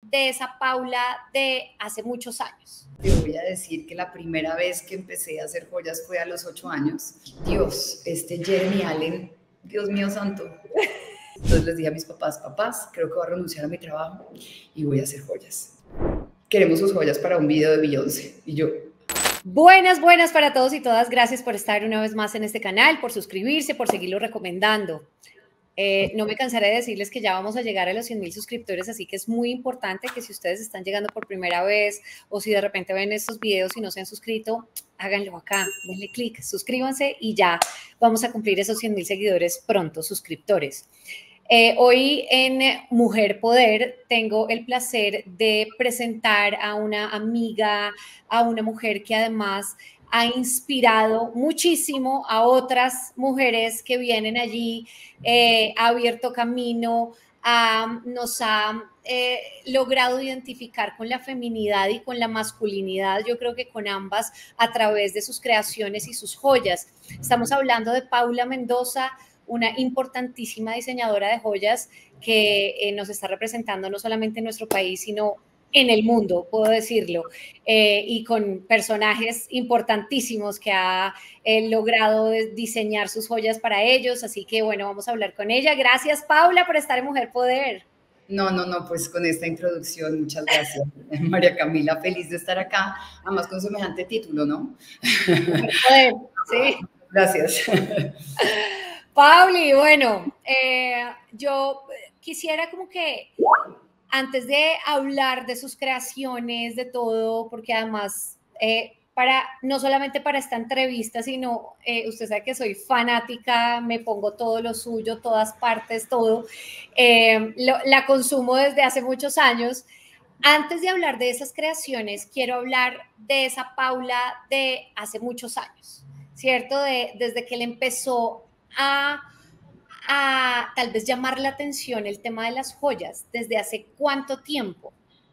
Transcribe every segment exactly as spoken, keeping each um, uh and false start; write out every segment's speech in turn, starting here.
de esa Paula de hace muchos años? Te voy a decir que la primera vez que empecé a hacer joyas fue a los ocho años. Dios, este Jeremy Allen, Dios mío santo. Entonces les dije a mis papás, papás, creo que voy a renunciar a mi trabajo y voy a hacer joyas. Queremos sus joyas para un video de Beyoncé. Y yo... Buenas, buenas para todos y todas. Gracias por estar una vez más en este canal, por suscribirse, por seguirlo recomendando. Eh, no me cansaré de decirles que ya vamos a llegar a los cien mil suscriptores, así que es muy importante que si ustedes están llegando por primera vez o si de repente ven estos videos y no se han suscrito, háganlo acá, denle clic, suscríbanse y ya vamos a cumplir esos cien mil seguidores pronto, suscriptores. Eh, hoy en Mujer Poder tengo el placer de presentar a una amiga, a una mujer que además ha inspirado muchísimo a otras mujeres que vienen allí, eh, ha abierto camino, ha, nos ha eh, logrado identificar con la feminidad y con la masculinidad, yo creo que con ambas, a través de sus creaciones y sus joyas. Estamos hablando de Paula Mendoza, una importantísima diseñadora de joyas que eh, nos está representando no solamente en nuestro país, sino en el mundo, puedo decirlo, eh, y con personajes importantísimos que ha eh, logrado diseñar sus joyas para ellos. Así que, bueno, vamos a hablar con ella. Gracias, Paula, por estar en Mujer Poder. No, no, no, pues con esta introducción, muchas gracias, María Camila, feliz de estar acá, además con semejante título, ¿no? Mujer Poder, sí. Gracias. Pauli, bueno, eh, yo quisiera como que antes de hablar de sus creaciones, de todo, porque además, eh, para, no solamente para esta entrevista, sino eh, usted sabe que soy fanática, me pongo todo lo suyo, todas partes, todo, eh, lo, la consumo desde hace muchos años. Antes de hablar de esas creaciones, quiero hablar de esa Paula de hace muchos años, ¿cierto? De, desde que él empezó a... a tal vez llamar la atención el tema de las joyas? ¿Desde hace cuánto tiempo?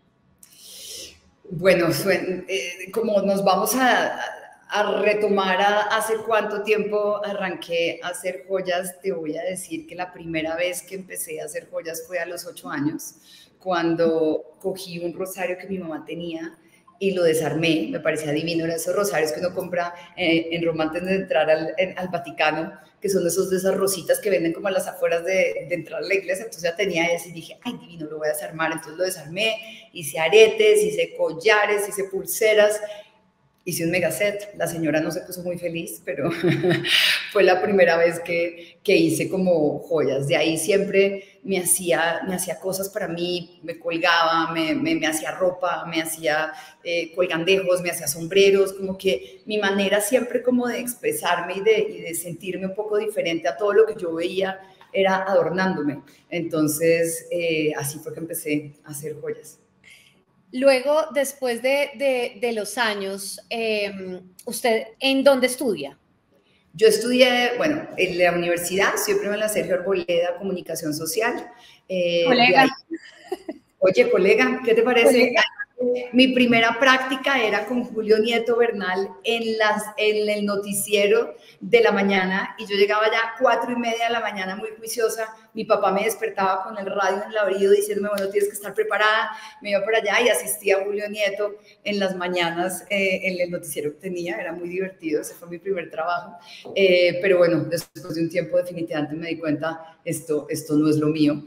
Bueno, eh, como nos vamos a, a retomar a hace cuánto tiempo arranqué a hacer joyas, te voy a decir que la primera vez que empecé a hacer joyas fue a los ocho años, cuando cogí un rosario que mi mamá tenía y lo desarmé, me parecía divino, eran esos rosarios que uno compra eh, en Roma antes de entrar al, en, al Vaticano, que son esos de esas rositas que venden como a las afueras de, de entrar a la iglesia. Entonces ya tenía ese y dije, ay, divino, lo voy a desarmar. Entonces lo desarmé, hice aretes, hice collares, hice pulseras, hice un megaset. La señora no se puso muy feliz, pero fue la primera vez que, que hice como joyas. De ahí siempre me hacía, me hacía cosas para mí, me colgaba, me, me, me hacía ropa, me hacía eh, colgandejos, me hacía sombreros, como que mi manera siempre como de expresarme y de, y de sentirme un poco diferente a todo lo que yo veía era adornándome. Entonces, eh, así fue que empecé a hacer joyas. Luego, después de, de, de los años, eh, ¿usted en dónde estudia? Yo estudié, bueno, en la universidad, estudié primero en la Sergio Arboleda, Comunicación Social. Eh, colega. Ahí, oye, colega, ¿qué te parece? Colega. Mi primera práctica era con Julio Nieto Bernal en, las, en el noticiero de la mañana y yo llegaba ya a cuatro y media de la mañana muy juiciosa. Mi papá me despertaba con el radio en el oído diciéndome, bueno, tienes que estar preparada. Me iba para allá y asistía a Julio Nieto en las mañanas eh, en el noticiero que tenía. Era muy divertido, ese fue mi primer trabajo. Eh, pero bueno, después de un tiempo definitivamente me di cuenta, esto, esto no es lo mío.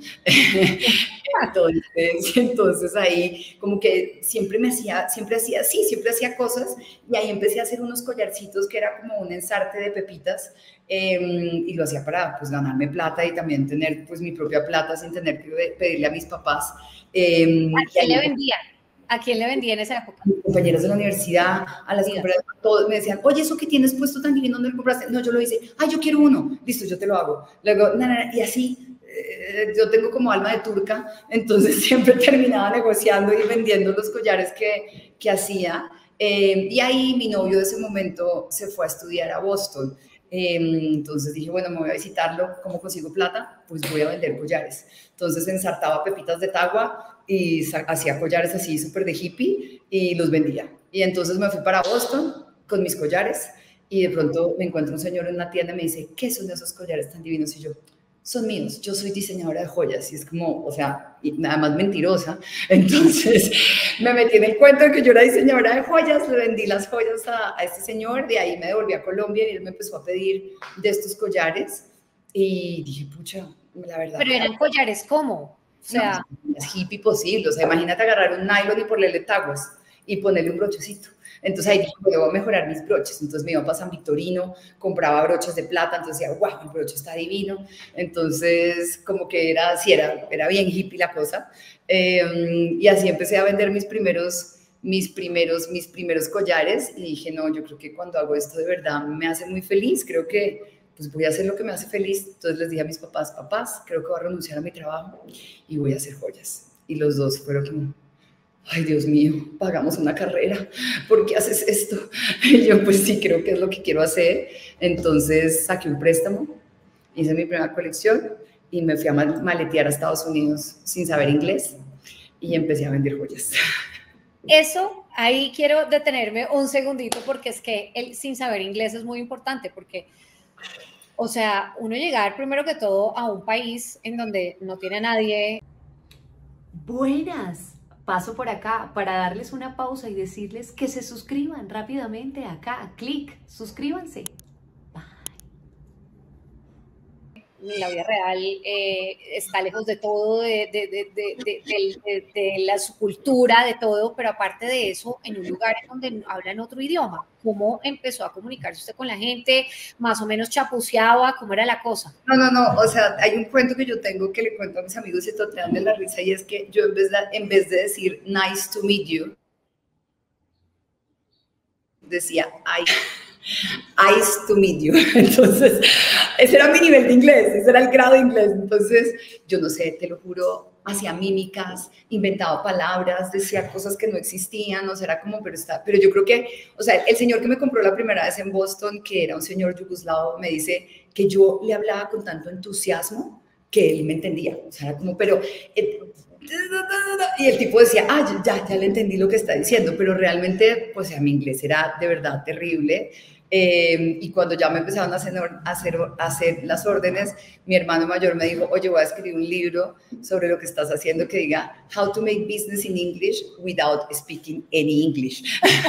entonces, entonces ahí como que siempre me hacía, siempre hacía, sí, siempre hacía cosas y ahí empecé a hacer unos collarcitos que era como un ensarte de pepitas eh, y lo hacía para pues ganarme plata y también tener pues mi propia plata sin tener que pedirle a mis papás. Eh, ¿A quién le vendía? ¿A quién le vendía en esa época? A mis compañeras de la universidad, a las compañeras, todos me decían, oye, eso que tienes puesto tan divino, ¿dónde lo compraste? No, yo lo hice, ay, yo quiero uno, listo, yo te lo hago. Luego, na, na, y así, eh, yo tengo como alma de turca, entonces siempre terminaba negociando y vendiendo los collares que, que hacía. Eh, y ahí mi novio de ese momento se fue a estudiar a Boston. Eh, entonces dije, bueno, me voy a visitarlo, ¿cómo consigo plata? Pues voy a vender collares. Entonces ensartaba pepitas de tagua y hacía collares así súper de hippie y los vendía. Y entonces me fui para Boston con mis collares y de pronto me encuentro un señor en una tienda y me dice, ¿qué son esos collares tan divinos? Y yo, son míos, yo soy diseñadora de joyas, y es como, o sea, y nada más mentirosa. Entonces me metí en el cuento de que yo era diseñadora de joyas, le vendí las joyas a, a este señor, de ahí me devolví a Colombia y él me empezó a pedir de estos collares, y dije, pucha, la verdad. Pero eran collares, ¿cómo? O sea, no, es hippie posible, o sea, imagínate agarrar un nylon y ponerle taguas y ponerle un brochecito. Entonces ahí dije, bueno, voy a mejorar mis broches. Entonces me iba para San Victorino, compraba broches de plata, entonces decía, wow, el broche está divino. Entonces, como que era, sí, era, era bien hippie la cosa. Eh, y así empecé a vender mis primeros, mis, primeros, mis primeros collares y dije, no, yo creo que cuando hago esto de verdad me hace muy feliz. Creo que pues voy a hacer lo que me hace feliz. Entonces les dije a mis papás, papás, creo que voy a renunciar a mi trabajo y voy a hacer joyas. Y los dos fueron como, ay, Dios mío, pagamos una carrera, ¿por qué haces esto? Y yo, pues sí, creo que es lo que quiero hacer. Entonces saqué un préstamo, hice mi primera colección y me fui a maletear a Estados Unidos sin saber inglés y empecé a vender joyas. Eso, ahí quiero detenerme un segundito porque es que el sin saber inglés es muy importante porque, o sea, uno llegar primero que todo a un país en donde no tiene a nadie. Buenas. Paso por acá para darles una pausa y decirles que se suscriban rápidamente acá. Clic, suscríbanse. La vida real eh, está lejos de todo, de, de, de, de, de, de la su cultura, de todo, pero aparte de eso, en un lugar en donde hablan otro idioma. ¿Cómo empezó a comunicarse usted con la gente? ¿Más o menos chapuceaba? ¿Cómo era la cosa? No, no, no, o sea, hay un cuento que yo tengo que le cuento a mis amigos y totean de la risa, y es que yo en vez de, en vez de decir nice to meet you, decía I. Nice to meet you. Entonces, ese era mi nivel de inglés, ese era el grado de inglés. Entonces, yo no sé, te lo juro, hacía mímicas, inventaba palabras, decía cosas que no existían, o sea, era como, pero está, pero yo creo que, o sea, el señor que me compró la primera vez en Boston, que era un señor yugoslavo, me dice que yo le hablaba con tanto entusiasmo que él me entendía, o sea, era como, pero... Eh, y el tipo decía, ah, ya, ya le entendí lo que está diciendo, pero realmente, pues, a mi inglés era de verdad terrible. Eh, y cuando ya me empezaron a hacer, a, hacer, a hacer las órdenes, mi hermano mayor me dijo, oye, voy a escribir un libro sobre lo que estás haciendo que diga How to make business in English without speaking any English.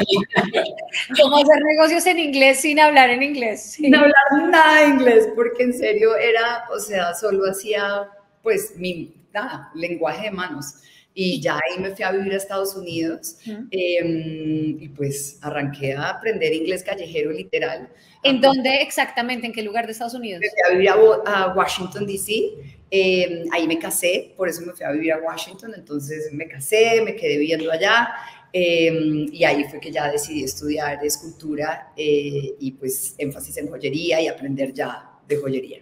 ¿Cómo hacer negocios en inglés sin hablar en inglés? Sí. Sin hablar nada de inglés, porque en serio era, o sea, solo hacía, pues, mi nada, lenguaje de manos. Y ya ahí me fui a vivir a Estados Unidos uh-huh. eh, y pues arranqué a aprender inglés callejero literal. ¿En dónde exactamente? ¿En qué lugar de Estados Unidos? Me fui a vivir a, a Washington, D C Eh, ahí me casé, por eso me fui a vivir a Washington. Entonces me casé, me quedé viviendo allá eh, y ahí fue que ya decidí estudiar escultura eh, y pues énfasis en joyería y aprender ya de joyería.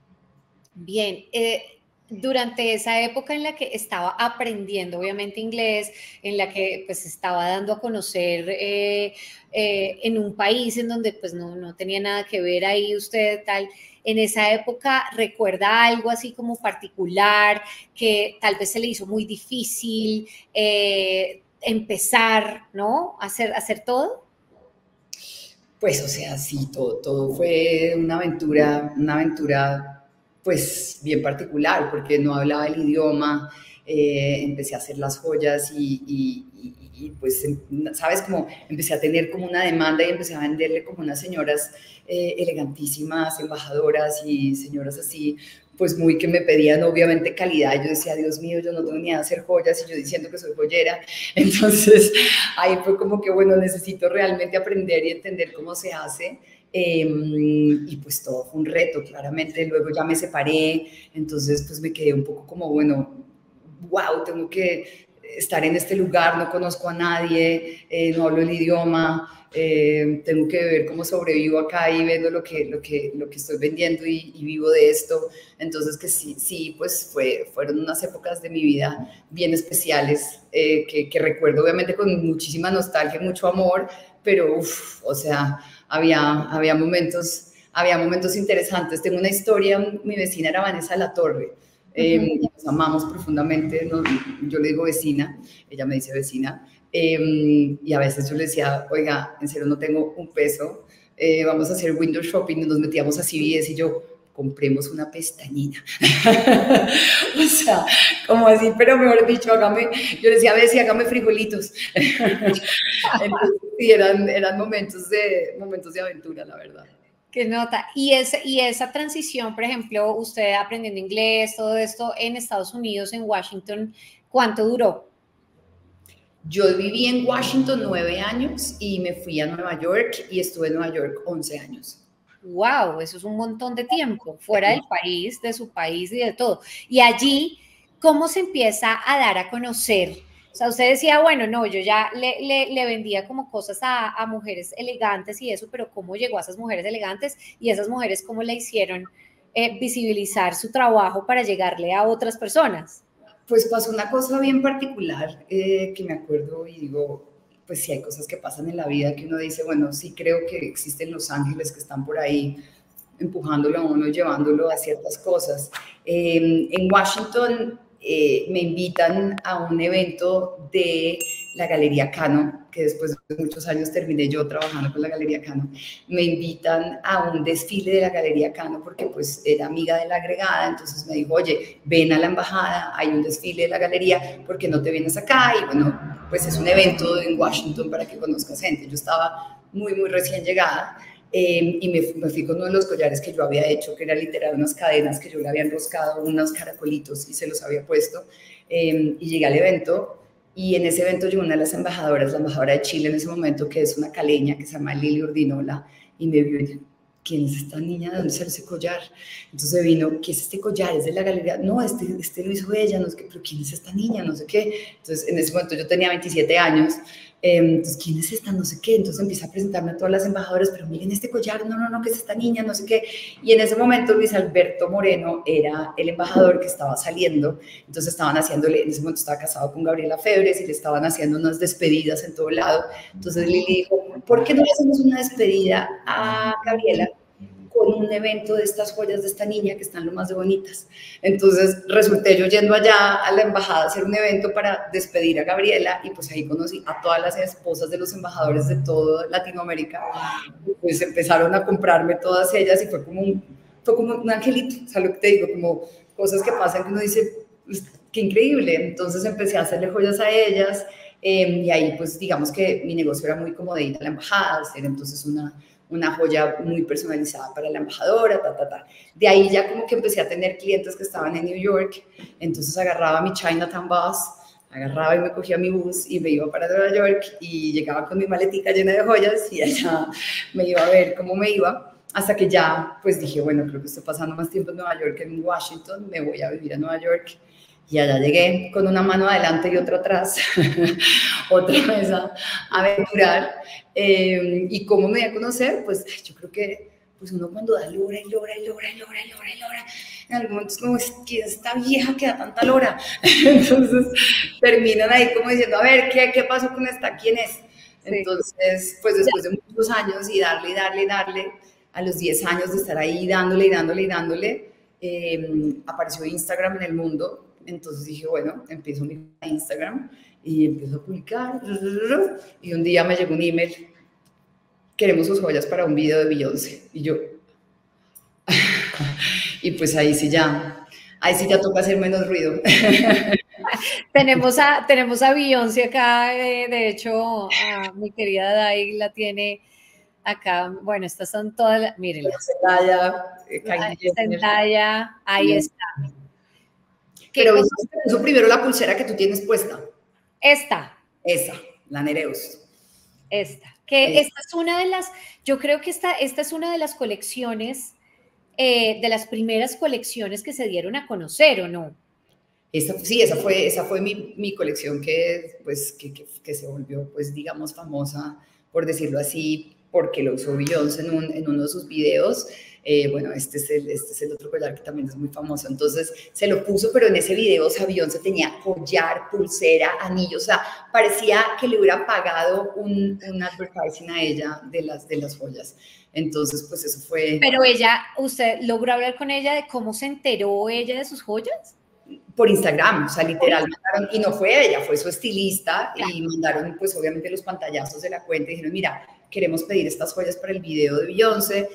Bien, eh, durante esa época en la que estaba aprendiendo obviamente inglés, en la que pues estaba dando a conocer eh, eh, en un país en donde pues no, no tenía nada que ver ahí usted tal, en esa época ¿recuerda algo así como particular que tal vez se le hizo muy difícil eh, empezar, ¿no? A hacer, a hacer todo? Pues o sea, sí, todo, todo fue una aventura, una aventura pues bien particular, porque no hablaba el idioma, eh, empecé a hacer las joyas y, y, y, y pues, ¿sabes? Como empecé a tener como una demanda y empecé a venderle como unas señoras eh, elegantísimas, embajadoras y señoras así, pues muy que me pedían obviamente calidad. Yo decía, Dios mío, yo no tengo ni idea de hacer joyas y yo diciendo que soy joyera. Entonces ahí fue como que, bueno, necesito realmente aprender y entender cómo se hace. Eh, y pues todo fue un reto, claramente. Luego ya me separé, entonces pues me quedé un poco como, bueno, wow, tengo que estar en este lugar, no conozco a nadie, eh, no hablo el idioma, eh, tengo que ver cómo sobrevivo acá y vendo lo que, lo que, lo que estoy vendiendo y, y vivo de esto. Entonces que sí, sí pues fue, fueron unas épocas de mi vida bien especiales eh, que, que recuerdo obviamente con muchísima nostalgia, mucho amor, pero uff, o sea, había, había, momentos, había momentos interesantes. Tengo una historia, mi vecina era Vanessa Latorre, eh, uh-huh. y nos amamos profundamente, no, yo le digo vecina, ella me dice vecina, eh, y a veces yo le decía, oiga, en serio no tengo un peso, eh, vamos a hacer window shopping, nos metíamos a C V S y yo, compremos una pestañina. O sea, como así, pero mejor dicho, hágame, yo le decía a Bessie, hágame frijolitos. Entonces, sí, eran, eran momentos, de, momentos de aventura, la verdad. Qué nota. Y, ese, y esa transición, por ejemplo, usted aprendiendo inglés, todo esto en Estados Unidos, en Washington, ¿cuánto duró? Yo viví en Washington nueve años y me fui a Nueva York y estuve en Nueva York once años. Wow, eso es un montón de tiempo, fuera del país, de su país y de todo. Y allí, ¿cómo se empieza a dar a conocer? O sea, usted decía, bueno, no, yo ya le, le, le vendía como cosas a, a mujeres elegantes y eso, pero ¿cómo llegó a esas mujeres elegantes? Y esas mujeres, ¿cómo le hicieron eh, visibilizar su trabajo para llegarle a otras personas? Pues pasó una cosa bien particular eh, que me acuerdo y digo, pues sí hay cosas que pasan en la vida que uno dice, bueno, sí creo que existen los ángeles que están por ahí empujándolo a uno, llevándolo a ciertas cosas. Eh, en Washington eh, me invitan a un evento de la Galería Cano, que después de muchos años terminé yo trabajando con la Galería Cano. Me invitan a un desfile de la Galería Cano porque pues era amiga de la agregada, entonces me dijo, oye, ven a la embajada, hay un desfile de la galería, ¿por qué no te vienes acá? Y bueno, pues es un evento en Washington para que conozcas gente. Yo estaba muy, muy recién llegada. Eh, y me, me fui con uno de los collares que yo había hecho, que era literal unas cadenas que yo le había enroscado, unos caracolitos y se los había puesto, eh, y llegué al evento, y en ese evento llegó una de las embajadoras, la embajadora de Chile en ese momento, que es una caleña que se llama Lili Urdinola, y me vio y dijo, ¿quién es esta niña? ¿De dónde sale ese collar? Entonces vino, ¿qué es este collar? ¿Es de la galería? No, este, este lo hizo ella, no sé qué, pero ¿quién es esta niña? No sé qué. Entonces en ese momento yo tenía veintisiete años, eh, entonces ¿quién es esta? No sé qué. Entonces empieza a presentarme a todas las embajadoras, pero miren este collar, no, no, no, ¿qué es esta niña? No sé qué. Y en ese momento Luis Alberto Moreno era el embajador que estaba saliendo, entonces estaban haciéndole, en ese momento estaba casado con Gabriela Febres y le estaban haciendo unas despedidas en todo lado. Entonces Lili dijo, ¿por qué no le hacemos una despedida a Gabriela con un evento de estas joyas de esta niña que están lo más de bonitas? Entonces resulté yo yendo allá a la embajada a hacer un evento para despedir a Gabriela y pues ahí conocí a todas las esposas de los embajadores de toda Latinoamérica. Y pues empezaron a comprarme todas ellas y fue como un, fue como un angelito, o sea, lo que te digo, como cosas que pasan que uno dice, pues, qué increíble. Entonces empecé a hacerle joyas a ellas, eh, y ahí pues digamos que mi negocio era muy como de ir a la embajada, hacer entonces una una joya muy personalizada para la embajadora, ta, ta, ta. De ahí ya como que empecé a tener clientes que estaban en New York, entonces agarraba mi Chinatown bus, agarraba y me cogía mi bus y me iba para Nueva York y llegaba con mi maletica llena de joyas y allá me iba a ver cómo me iba, hasta que ya pues dije, bueno, creo que estoy pasando más tiempo en Nueva York que en Washington, me voy a vivir a Nueva York. Y allá llegué con una mano adelante y otra atrás, otra vez a aventurar. Eh, ¿Y cómo me di a conocer? Pues yo creo que pues uno cuando da lora y lora y lora y lora y lora y lora, en algún momento es como, ¿quién es esta vieja que da tanta lora? Entonces terminan ahí como diciendo, a ver, ¿qué, qué pasó con esta? ¿Quién es? Entonces, pues después de muchos años y darle y darle y darle, a los diez años de estar ahí dándole y dándole y dándole, eh, apareció Instagram en el mundo. Entonces dije, bueno, empiezo mi Instagram y empiezo a publicar. Y un día me llegó un email, queremos sus joyas para un video de Beyoncé. Y yo, y pues ahí sí ya, ahí sí ya toca hacer menos ruido. tenemos, a, tenemos a Beyoncé acá, eh, de hecho, a mi querida Dai la tiene acá. Bueno, estas son todas, las, mírenlas. Zendaya, Zendaya, ahí está. Pero eso primero la pulsera que tú tienes puesta. Esta. Esa, la Nereus. Esta. Que esta. esta es una de las, yo creo que esta, esta es una de las colecciones, eh, de las primeras colecciones que se dieron a conocer, ¿o no? Esa, sí, esa fue, esa fue mi, mi colección que, pues, que, que, que se volvió, pues, digamos, famosa, por decirlo así, porque lo usó Beyoncé en, un, en uno de sus videos. Eh, bueno, este es, el, este es el otro collar que también es muy famoso, entonces se lo puso, pero en ese video, o sea, Beyoncé tenía collar, pulsera, anillo, o sea, parecía que le hubiera pagado un, un advertising a ella de las, de las joyas. Entonces, pues eso fue... Pero ella, ¿usted logró hablar con ella de cómo se enteró ella de sus joyas? Por Instagram, o sea, literal, mandaron, y no fue ella, fue su estilista, claro. Y mandaron, pues, obviamente los pantallazos de la cuenta y dijeron, mira, queremos pedir estas joyas para el video de Beyoncé.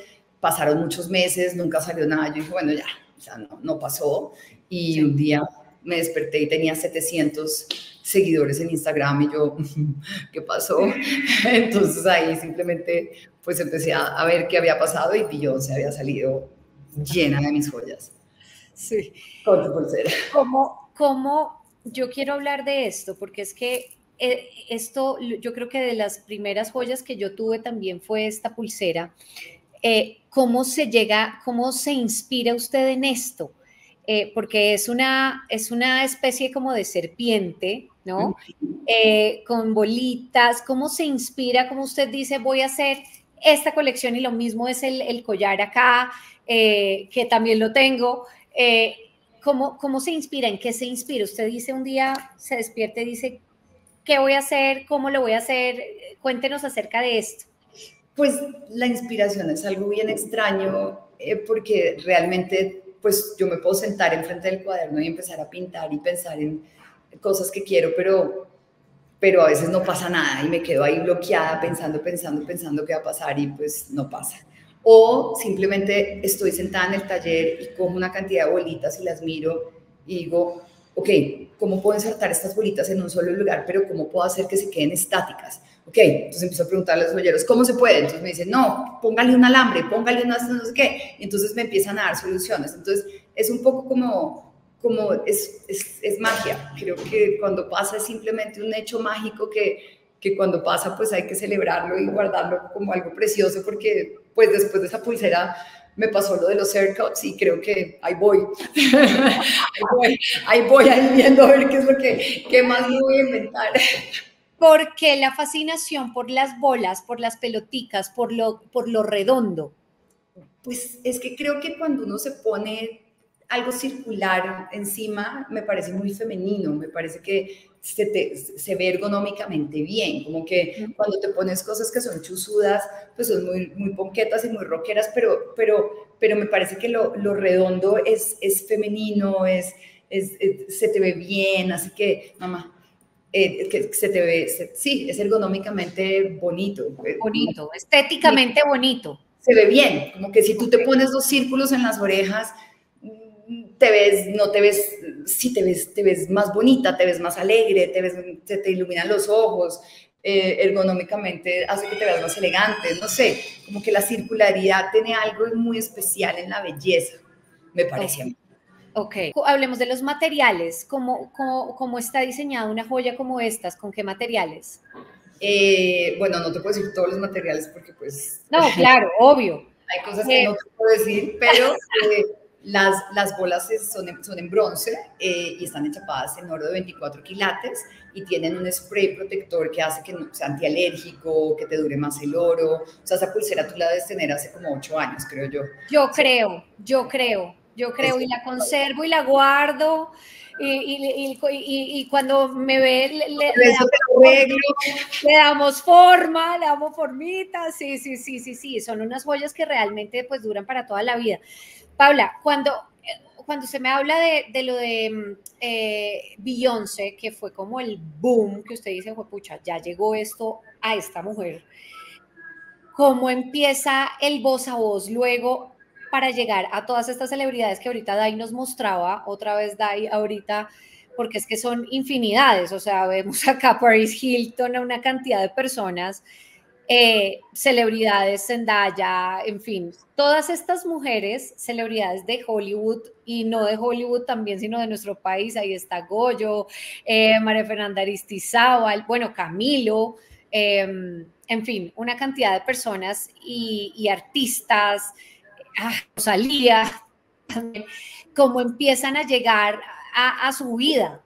pasaron muchos meses, nunca salió nada. Yo dije, bueno, ya, o sea, no, no pasó. Y sí. Un día me desperté y tenía setecientos seguidores en Instagram y yo, ¿qué pasó? Entonces ahí simplemente pues empecé a, a ver qué había pasado y Beyoncé había salido llena de mis joyas. Sí. Con tu pulsera. ¿Cómo, cómo yo quiero hablar de esto? Porque es que eh, esto, yo creo que de las primeras joyas que yo tuve también fue esta pulsera. Eh, ¿Cómo se llega, cómo se inspira usted en esto? Eh, porque es una, es una especie como de serpiente, ¿no? Eh, con bolitas. ¿Cómo se inspira? ¿Cómo usted dice, voy a hacer esta colección? Y lo mismo es el, el collar acá, eh, que también lo tengo. Eh, ¿cómo, ¿Cómo se inspira? ¿En qué se inspira? Usted dice un día, se despierta y dice, ¿qué voy a hacer? ¿Cómo lo voy a hacer? Cuéntenos acerca de esto. Pues la inspiración es algo bien extraño, eh, porque realmente pues yo me puedo sentar enfrente del cuaderno y empezar a pintar y pensar en cosas que quiero, pero, pero a veces no pasa nada y me quedo ahí bloqueada pensando, pensando, pensando qué va a pasar y pues no pasa. O simplemente estoy sentada en el taller y cojo una cantidad de bolitas y las miro y digo, ok, ¿cómo puedo insertar estas bolitas en un solo lugar? Pero ¿cómo puedo hacer que se queden estáticas? Ok, entonces empiezo a preguntarle a los joyeros, ¿cómo se puede? Entonces me dicen, no, póngale un alambre, póngale una no sé qué. Entonces me empiezan a dar soluciones. Entonces es un poco como, como es, es, es magia. Creo que cuando pasa es simplemente un hecho mágico que, que cuando pasa pues hay que celebrarlo y guardarlo como algo precioso, porque pues después de esa pulsera me pasó lo de los haircuts y creo que ahí voy. ahí voy, ahí voy, ahí viendo a ver qué es lo que, qué más me voy a inventar. ¿Por qué la fascinación por las bolas, por las peloticas, por lo, por lo redondo? Pues es que creo que cuando uno se pone algo circular encima, me parece muy femenino, me parece que se, te, se ve ergonómicamente bien, como que cuando te pones cosas que son chuzudas, pues son muy, muy ponquetas y muy rockeras, pero, pero, pero me parece que lo, lo redondo es, es femenino, es, es, es, se te ve bien, así que, mamá, Eh, que se te ve, se, sí, es ergonómicamente bonito. Bonito, estéticamente sí, bonito. Se ve bien, como que si tú te pones dos círculos en las orejas, te ves, no te ves, sí te ves, te ves más bonita, te ves más alegre, te ves, se te iluminan los ojos, eh, ergonómicamente hace que te veas más elegante, no sé, como que la circularidad tiene algo muy especial en la belleza, me parece a mí. Ok, hablemos de los materiales. ¿Cómo, cómo, cómo está diseñada una joya como estas? ¿Con qué materiales? Eh, bueno, no te puedo decir todos los materiales porque pues... No, claro, obvio. Hay cosas que eh, no te puedo decir, pero eh, las, las bolas son en, son en bronce eh, y están enchapadas en oro de veinticuatro quilates y tienen un spray protector que hace que no sea antialérgico, que te dure más el oro. O sea, esa pulsera tú la debes tener hace como ocho años, creo yo. Yo sí. creo, yo creo. Yo creo y la conservo y la guardo y, y, y, y, y cuando me ve le, le, le, damos, le damos forma, le damos formita, sí, sí, sí, sí, sí, son unas joyas que realmente pues duran para toda la vida. Paula, cuando, cuando se me habla de, de lo de eh, Beyoncé, que fue como el boom, que usted dice, pucha, ya llegó esto a esta mujer, ¿cómo empieza el voz a voz luego para llegar a todas estas celebridades que ahorita Dai nos mostraba, otra vez Dai ahorita, porque es que son infinidades, o sea, vemos acá a Paris Hilton, a una cantidad de personas, eh, celebridades, Zendaya, en fin, todas estas mujeres, celebridades de Hollywood y no de Hollywood también, sino de nuestro país, ahí está Goyo, eh, María Fernanda Aristizábal, bueno, Camilo, eh, en fin, una cantidad de personas y, y artistas, ah, Rosalía, cómo empiezan a llegar a, a su vida.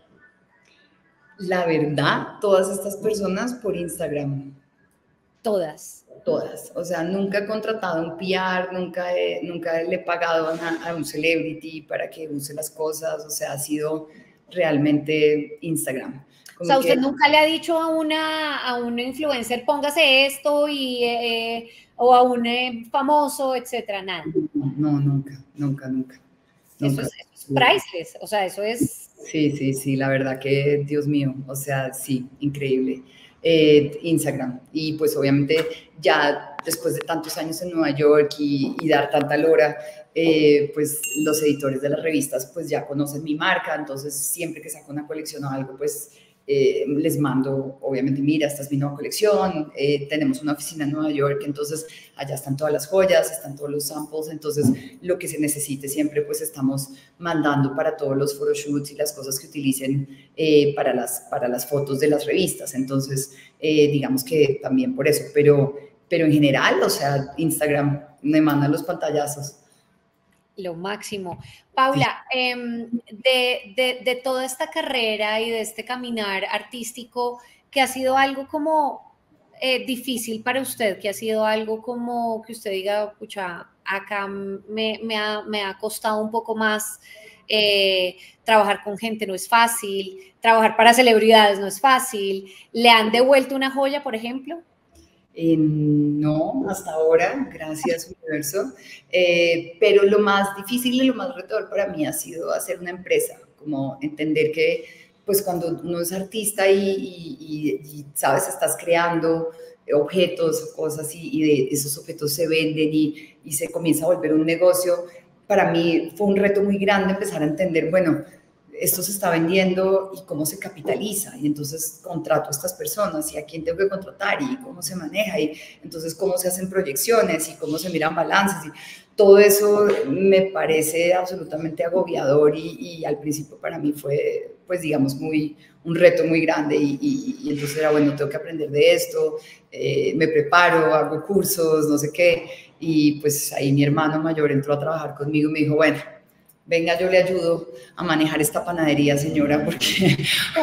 La verdad, todas estas personas por Instagram. Todas. Todas. O sea, nunca he contratado un P R, nunca, he, nunca le he pagado a, a un celebrity para que use las cosas. O sea, ha sido realmente Instagram. Como o sea, usted que, nunca le ha dicho a una, a un influencer, póngase esto, y, eh, o a un eh, famoso, etcétera, nada. No, no, nunca, nunca, nunca. Eso, nunca. Es, eso es priceless, o sea, eso es... Sí, sí, sí, la verdad que, Dios mío, o sea, sí, increíble. Eh, Instagram. Y pues obviamente ya después de tantos años en Nueva York y, y dar tanta lora, eh, pues los editores de las revistas pues ya conocen mi marca, entonces siempre que saco una colección o algo, pues eh, les mando, obviamente, mira, esta es mi nueva colección, eh, tenemos una oficina en Nueva York, entonces allá están todas las joyas, están todos los samples, entonces lo que se necesite siempre pues estamos mandando para todos los photoshoots y las cosas que utilicen eh, para, las, para las fotos de las revistas, entonces eh, digamos que también por eso, pero, pero en general, o sea, Instagram me manda los pantallazos. Lo máximo. Paula, eh, de, de, de toda esta carrera y de este caminar artístico, que ha sido algo como eh, difícil para usted, que ha sido algo como que usted diga, pucha, acá me, me, ha, me ha costado un poco más, eh, trabajar con gente no es fácil, trabajar para celebridades no es fácil, ¿le han devuelto una joya, por ejemplo? Eh, no, hasta ahora, gracias universo, eh, pero lo más difícil y lo más retador para mí ha sido hacer una empresa, como entender que pues cuando uno es artista y, y, y, y sabes, estás creando objetos o cosas y, y de esos objetos se venden y, y se comienza a volver un negocio, para mí fue un reto muy grande empezar a entender, bueno, esto se está vendiendo y cómo se capitaliza, y entonces contrato a estas personas y a quién tengo que contratar y cómo se maneja, y entonces cómo se hacen proyecciones y cómo se miran balances, y todo eso me parece absolutamente agobiador y, y al principio para mí fue, pues digamos, muy, un reto muy grande y, y, y entonces era, bueno, tengo que aprender de esto, eh, me preparo, hago cursos, no sé qué, y pues ahí mi hermano mayor entró a trabajar conmigo y me dijo, bueno, venga, yo le ayudo a manejar esta panadería, señora, porque,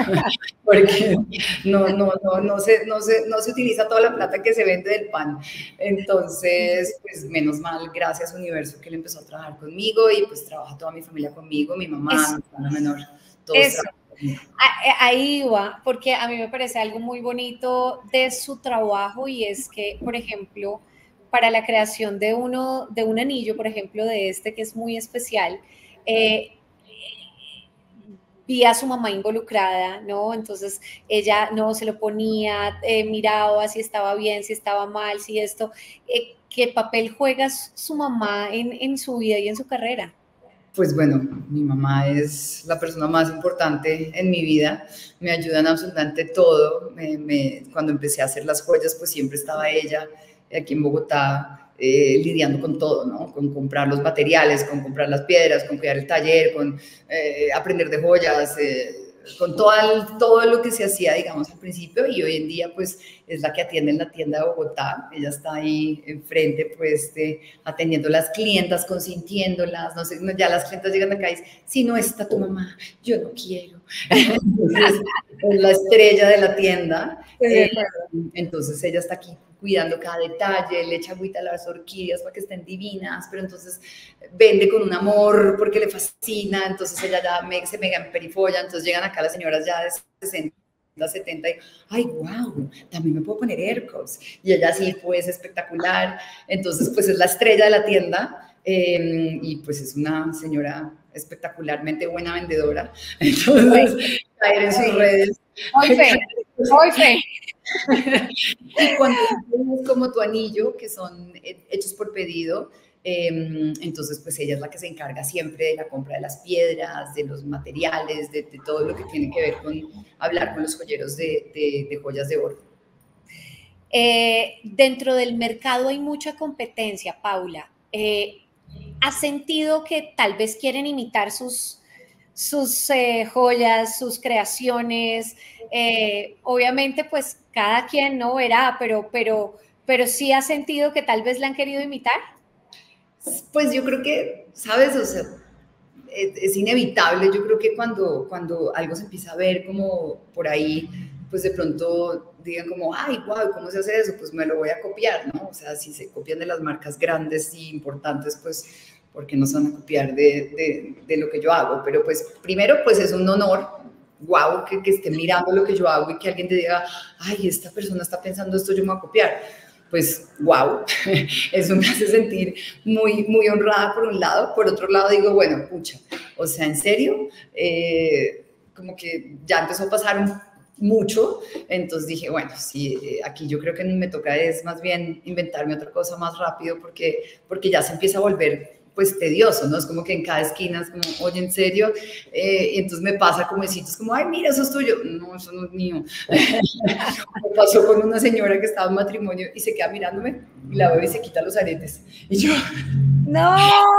porque no, no, no, no, se, no, se, no se utiliza toda la plata que se vende del pan. Entonces, pues menos mal, gracias universo que él empezó a trabajar conmigo y pues trabaja toda mi familia conmigo, mi mamá, eso, mi hermana menor, todos eso. trabajan conmigo. Ahí va, porque a mí me parece algo muy bonito de su trabajo y es que, por ejemplo, para la creación de uno, de un anillo, por ejemplo, de este que es muy especial, Eh, vi a su mamá involucrada, ¿no? Entonces ella no se lo ponía, eh, miraba si estaba bien, si estaba mal, si esto, eh, ¿qué papel juega su mamá en, en su vida y en su carrera? Pues bueno, mi mamá es la persona más importante en mi vida, me ayuda en absolutamente todo, me, me, cuando empecé a hacer las joyas, pues siempre estaba ella aquí en Bogotá, Eh, lidiando con todo, ¿no? Con comprar los materiales, con comprar las piedras, con cuidar el taller, con eh, aprender de joyas, eh, con todo, el, todo lo que se hacía, digamos, al principio, y hoy en día, pues, es la que atiende en la tienda de Bogotá. Ella está ahí enfrente, pues, de, atendiendo las clientas, consintiéndolas, no sé, ya las clientas llegan acá y dicen, si no está tu mamá, yo no quiero. Entonces, es la estrella de la tienda. Eh, entonces, ella está aquí cuidando cada detalle, le echa agüita a las orquídeas para que estén divinas, pero entonces vende con un amor porque le fascina, entonces ella ya me, se mega emperifolla, entonces llegan acá las señoras ya de sesenta, setenta y, ay, wow, también me puedo poner AirCops, y ella sí, pues espectacular, entonces pues es la estrella de la tienda, eh, y pues es una señora espectacularmente buena vendedora, entonces caer en sus redes. Hoy fe, hoy fe. Y cuando es como tu anillo, que son hechos por pedido, eh, entonces pues ella es la que se encarga siempre de la compra de las piedras, de los materiales, de, de todo lo que tiene que ver con hablar con los joyeros de, de, de joyas de oro. Eh, dentro del mercado hay mucha competencia, Paula. Eh, ¿Has sentido que tal vez quieren imitar sus, sus eh, joyas, sus creaciones? Eh, obviamente, pues cada quien no verá, pero, pero, pero sí has sentido que tal vez la han querido imitar. Pues yo creo que, ¿sabes? O sea, es, es inevitable. Yo creo que cuando, cuando algo se empieza a ver como por ahí, pues de pronto digan como, ay, wow, ¿cómo se hace eso? Pues me lo voy a copiar, ¿no? O sea, si se copian de las marcas grandes y importantes, pues, ¿por qué no se van a copiar de, de, de lo que yo hago? Pero pues, primero, pues es un honor, wow, que, que esté mirando lo que yo hago y que alguien te diga, ay, esta persona está pensando esto, yo me voy a copiar. Pues, wow, eso me hace sentir muy, muy honrada por un lado. Por otro lado digo, bueno, pucha, o sea, ¿en serio? Eh, como que ya empezó a pasar un, mucho, entonces dije, bueno, sí, aquí yo creo que me toca es más bien inventarme otra cosa más rápido porque, porque ya se empieza a volver pues tedioso, ¿no? Es como que en cada esquina es como, oye, ¿en serio? Eh, y entonces me pasa como en sitios como, ay, mira, eso es tuyo. No, eso no es mío. Me pasó con una señora que estaba en matrimonio y se queda mirándome y la veo y se quita los aretes. Y yo... ¡No!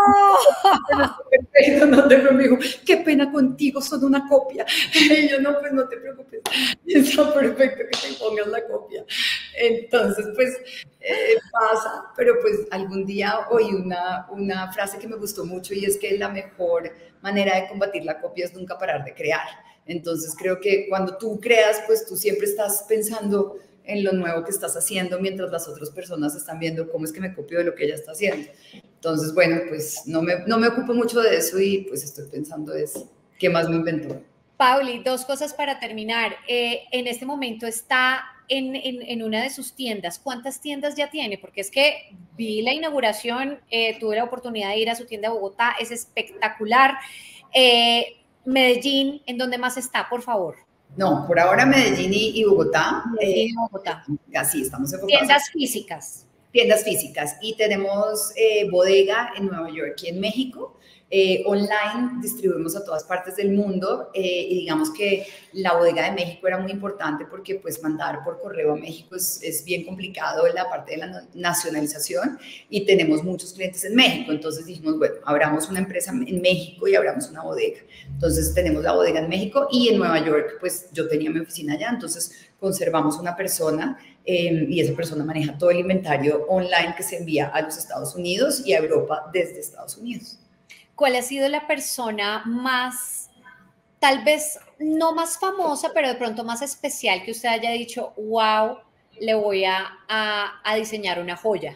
Perfecto, no te preocupes. Me dijo, qué pena contigo, son una copia. Y yo, no, pues no te preocupes. Está perfecto que te pongas la copia. Entonces, pues eh, pasa, pero pues algún día oí una, una frase que me gustó mucho y es que la mejor manera de combatir la copia es nunca parar de crear. Entonces, creo que cuando tú creas, pues tú siempre estás pensando en lo nuevo que estás haciendo mientras las otras personas están viendo cómo es que me copio de lo que ella está haciendo. Entonces, bueno, pues no me, no me ocupo mucho de eso y pues estoy pensando es qué más me inventó. Pauli, dos cosas para terminar. Eh, en este momento está en, en, en una de sus tiendas. ¿Cuántas tiendas ya tiene? Porque es que vi la inauguración, eh, tuve la oportunidad de ir a su tienda de Bogotá, es espectacular. Eh, Medellín, ¿en dónde más está, por favor? No, por ahora Medellín y, y Bogotá. Medellín y Bogotá. Eh, así, estamos enfocados. Tiendas físicas. Tiendas físicas y tenemos eh, bodega en Nueva York y en México. Eh, online distribuimos a todas partes del mundo eh, y digamos que la bodega de México era muy importante porque pues mandar por correo a México es, es bien complicado en la parte de la nacionalización y tenemos muchos clientes en México, entonces dijimos, bueno, abramos una empresa en México y abramos una bodega. Entonces tenemos la bodega en México y en Nueva York pues yo tenía mi oficina allá, entonces conservamos una persona eh, y esa persona maneja todo el inventario online que se envía a los Estados Unidos y a Europa desde Estados Unidos. ¿Cuál ha sido la persona más, tal vez no más famosa, pero de pronto más especial que usted haya dicho, wow, le voy a, a, a diseñar una joya?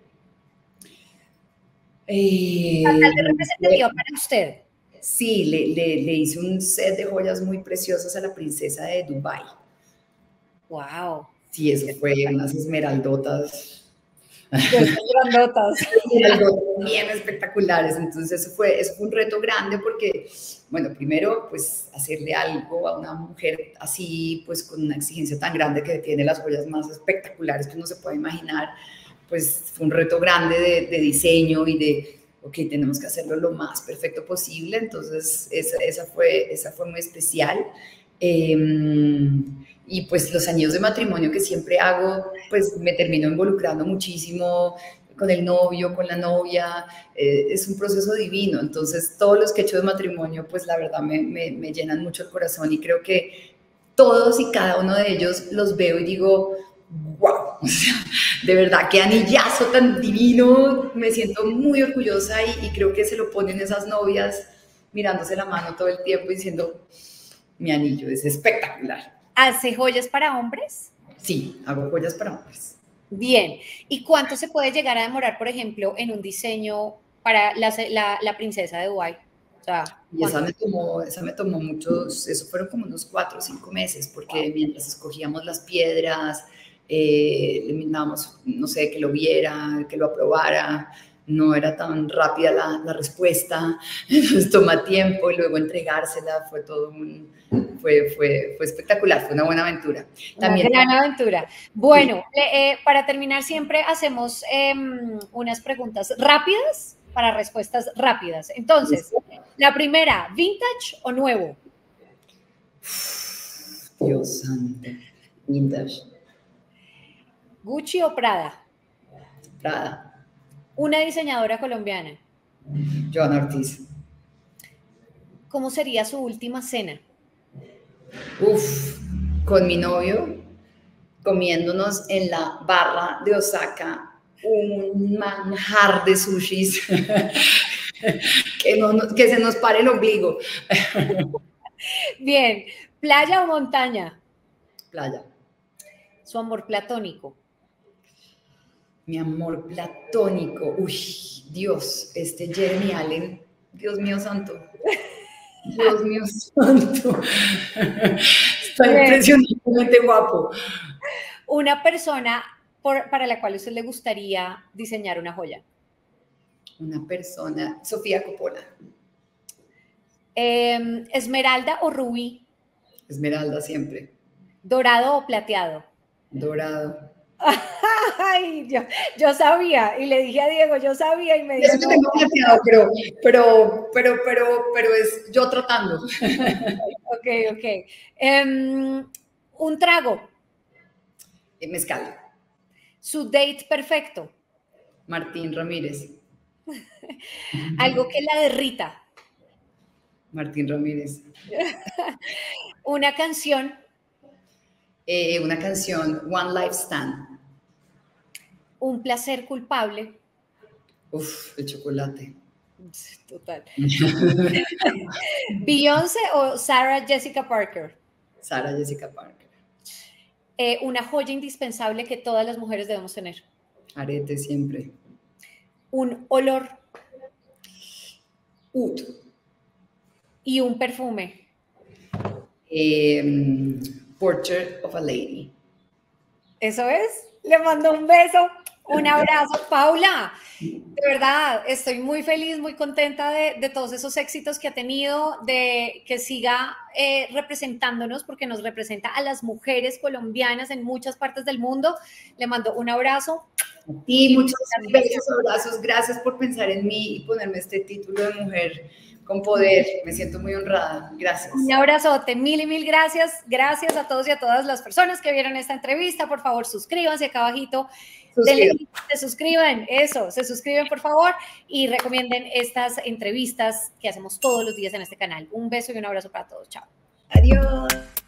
Eh, ¿Bastante representativa para usted? Sí, le, le, le hice un set de joyas muy preciosas a la princesa de Dubái. Wow. Sí, eso fue unas esmeraldotas. Grandotas. Bien espectaculares, entonces eso fue, eso fue un reto grande porque, bueno, primero pues hacerle algo a una mujer así, pues con una exigencia tan grande que tiene las joyas más espectaculares que uno se puede imaginar, pues fue un reto grande de, de diseño y de, ok, tenemos que hacerlo lo más perfecto posible, entonces esa, esa, fue, esa fue muy especial. Eh, y pues los años de matrimonio que siempre hago, pues me termino involucrando muchísimo con el novio, con la novia, eh, es un proceso divino, entonces todos los que he hecho de matrimonio, pues la verdad me, me, me llenan mucho el corazón y creo que todos y cada uno de ellos los veo y digo, wow, o sea, de verdad, qué anillazo tan divino, me siento muy orgullosa y, y creo que se lo ponen esas novias mirándose la mano todo el tiempo y diciendo, mi anillo es espectacular. ¿Hace joyas para hombres? Sí, hago joyas para hombres. Bien. ¿Y cuánto se puede llegar a demorar, por ejemplo, en un diseño para la, la, la princesa de Dubái? O sea, y esa me, tomó, esa me tomó muchos, eso fueron como unos cuatro o cinco meses, porque wow. mientras escogíamos las piedras, eh, le mirábamos, no sé, que lo viera, que lo aprobara, no era tan rápida la, la respuesta, entonces toma tiempo y luego entregársela, fue todo un, fue, fue, fue espectacular, fue una buena aventura. También, una gran aventura. Bueno, sí. eh, para terminar siempre hacemos eh, unas preguntas rápidas para respuestas rápidas. Entonces, la primera, ¿vintage o nuevo? Dios santo, vintage. ¿Gucci o Prada? Prada. Una diseñadora colombiana. Joana Ortiz. ¿Cómo sería su última cena? Uf, con mi novio, comiéndonos en la barra de Osaka un manjar de sushis que, no, que se nos pare el ombligo. Bien, ¿playa o montaña? Playa. ¿Su amor platónico? Mi amor platónico, uy, Dios, este Jeremy Allen, Dios mío santo, Dios mío santo, está impresionantemente guapo. Una persona por, para la cual a usted le gustaría diseñar una joya. Una persona, Sofía Coppola. Eh, ¿Esmeralda o rubí? Esmeralda siempre. ¿Dorado o plateado? Dorado. Ay, yo, yo sabía, y le dije a Diego, yo sabía, y me dijo, Eso que tengo plateado, pero, pero, pero, pero, pero es yo tratando. Ok, ok. Um, un trago. Mezcal. Su date perfecto. Martín Ramírez. Algo que la derrita. Martín Ramírez. Una canción. Eh, una canción, One Life Stand. Un placer culpable. Uf, el chocolate. Total. ¿Beyoncé o Sarah Jessica Parker? Sarah Jessica Parker. Eh, una joya indispensable que todas las mujeres debemos tener. Arete siempre. Un olor. Oud. Y un perfume. Eh, Portrait of a Lady. Eso es. Le mando un beso, un abrazo. Paula, de verdad, estoy muy feliz, muy contenta de, de todos esos éxitos que ha tenido, de que siga eh, representándonos, porque nos representa a las mujeres colombianas en muchas partes del mundo. Le mando un abrazo. Y muchos besos, abrazos. Gracias por pensar en mí y ponerme este título de mujer con poder. Me siento muy honrada. Gracias. Un abrazote, mil y mil gracias. Gracias a todos y a todas las personas que vieron esta entrevista. Por favor, suscríbanse acá abajito. Denle, se suscriban, eso, se suscriben por favor y recomienden estas entrevistas que hacemos todos los días en este canal. Un beso y un abrazo para todos. Chao. Adiós.